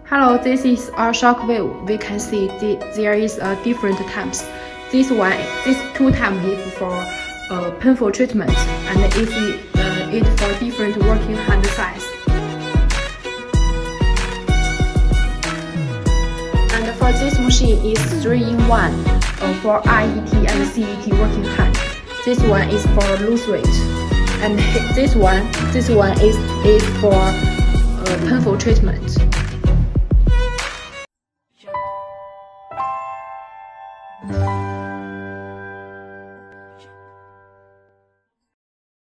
Hello, this is our Shockwave. We can see there is different types. This two types is for painful treatment, and it for different working hand size. And for this machine is 3-in-1 for RET and CET working hand. This one is for loose weight, and this one is for painful treatment.